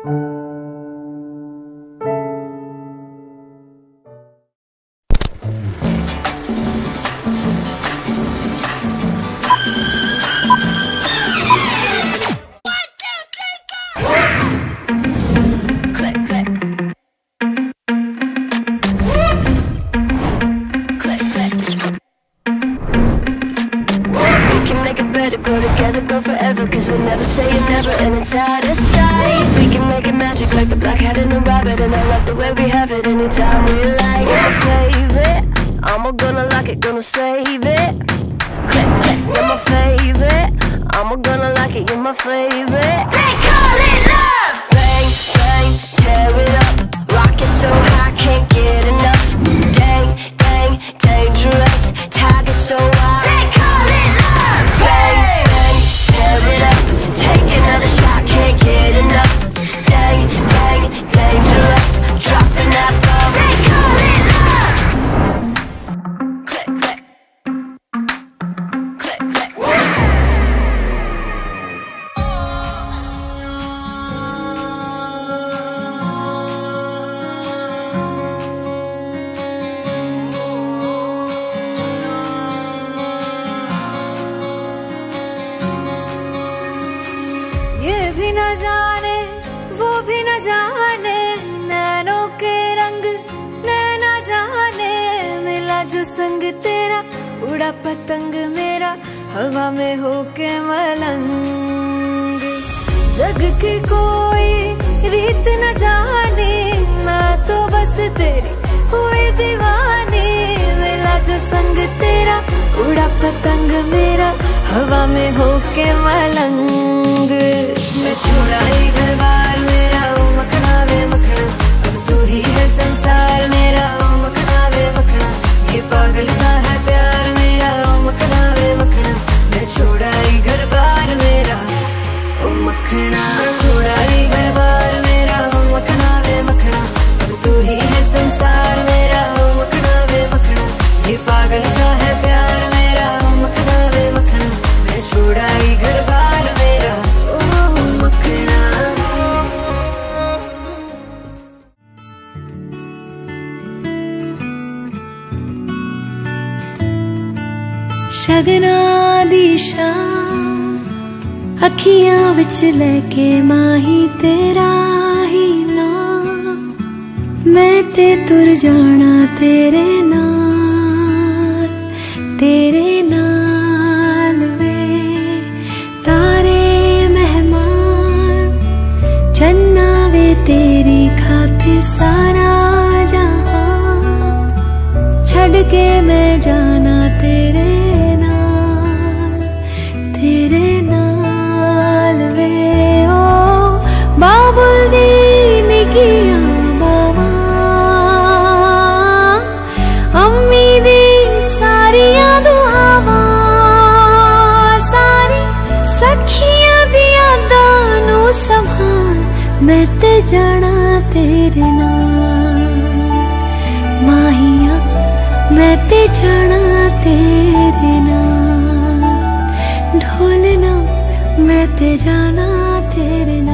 Go together, go forever, cause we'll never say it never, and it's out of sight. We can make it magic like the black hat and the rabbit, and I love the way we have it anytime we like. You're my favorite, I'm gonna like it, gonna save it. Click, click, you're my favorite, I'm gonna like it, you're my favorite. They call it love! Bang, bang, tear it up, rock it so high, can't get enough. Dang, dang, dangerous, tiger so wild. They call it love! Bang, bang, tear it up, take another shot, can't get enough. Dang, dang, dangerous, dropping that bomb. They call it love! Click, click, click, click. ये भी न जाने वो भी न जाने, नैनों के रंग नैना जाने। मिला जो संग तेरा, उड़ा पतंग मेरा, हवा में होके मलंग। जग की कोई रीत न जाने, मैं तो बस तेरी हुई दीवानी। मिला जो संग तेरा, उड़ा पतंग मेरा, हवा में होके मलंग। मैं छोड़ा ही घर बार मेरा, ओ मखना वे मखना, अब तू ही है संसार मेरा, ओ मखना वे मखना। ये पागल सा है प्यार मेरा, ओ मखना वे मखना। मैं छोड़ा ही घर बार मेरा, ओ मखना। छोड़ा ही घर बार मेरा, ओ मखना वे मखना, अब तू ही है संसार मेरा, ओ मखना वे मखना। ये पागल सा है प्यार मेरा, ओ मखना वे मखना। मैं छोड़ा ही घर बार मेरा, ओ मखना। शगना दी शाम अखियां विच लेके माही तेरा ही नाम। मैं ते तुर जाना तेरे नाल, तेरे नाल वे। तारे मेहमान चन्ना वे तेरी खातिर सारा जहां। छड़ के मैं जाना तेरे नाल, तेरे नाल वे। ओ बाबुल दी निगियां बावां, अम्मी दी सारियां दुआवां, सारी सखियां दी यादां नू संभाल। मैं ते जाना तेरे नाल माहिया, मैं ते जाना तेरे नाल ढोलना। मैं ते जाना तेरे नाल।